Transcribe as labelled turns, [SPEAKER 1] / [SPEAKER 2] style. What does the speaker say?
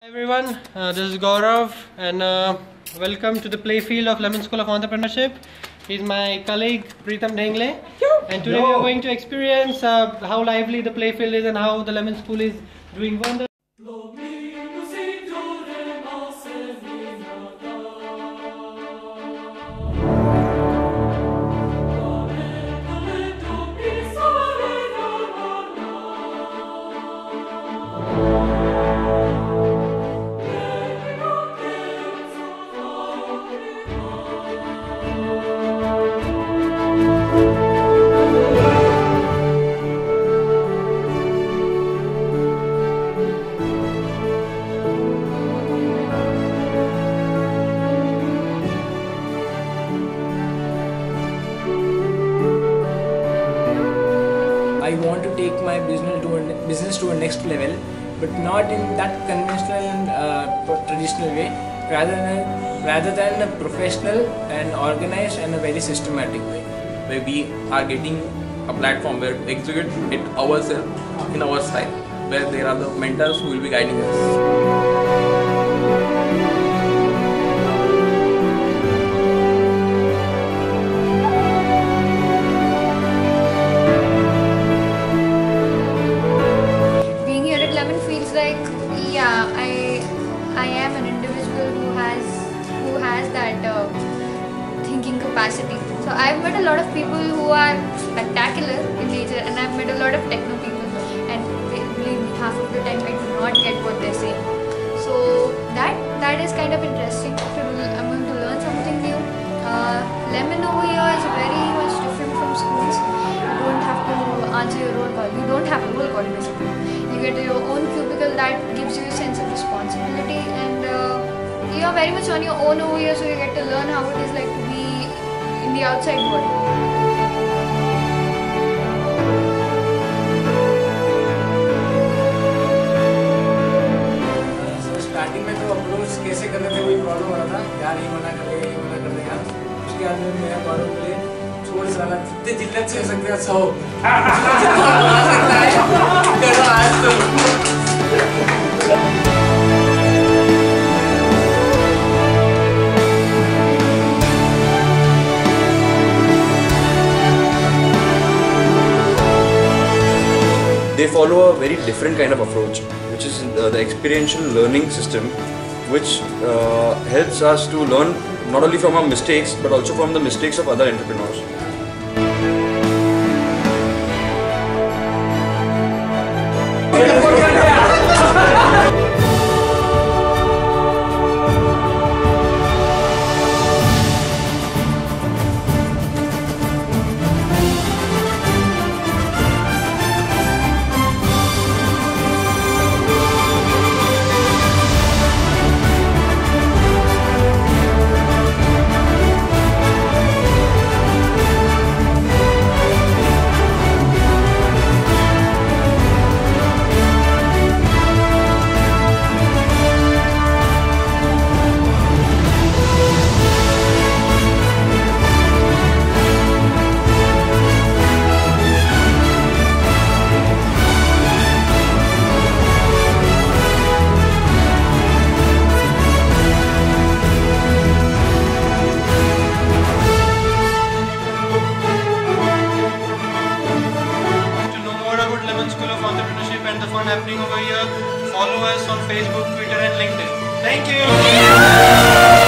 [SPEAKER 1] Hi everyone, this is Gaurav and welcome to the playfield of Lemon School of Entrepreneurship. He's my colleague Preetham Dhengle, and today we are going to experience how lively the playfield is and how the Lemon School is doing wonders.
[SPEAKER 2] I want to take my business to a next level, but not in that conventional and traditional way. Rather than a professional and organized and a very systematic way,
[SPEAKER 3] where we are getting a platform where we execute it ourselves in our style, where there are the mentors who will be guiding us.
[SPEAKER 4] I am an individual who has that thinking capacity. So I've met a lot of people who are spectacular in nature, and I've met a lot of techno people, and believe me, half of the time I do not get what they're saying. So that is kind of interesting. I'm going to learn something new. Lemon over here is very much different from schools. You don't have to answer your roll call. You don't have a roll call basically. You get your own cubicle that gives you a sense of responsibility, and you are very much on your own over here, so you get to learn how it is like to be in the outside world.
[SPEAKER 2] Starting में तो approach कैसे करने थे वही problem हो रहा था, यार ये मना कर देगा, ये मना कर देगा। उसके बाद में मेरा गौरव बोले छोड़ साला जितने जिल्लत से हो सकते हैं सो जितना सकता है करो आज तो।
[SPEAKER 5] They follow a very different kind of approach, which is the experiential learning system, which helps us to learn not only from our mistakes but also from the mistakes of other entrepreneurs.
[SPEAKER 1] And the fun happening over here, follow us on Facebook, Twitter and LinkedIn. Thank you!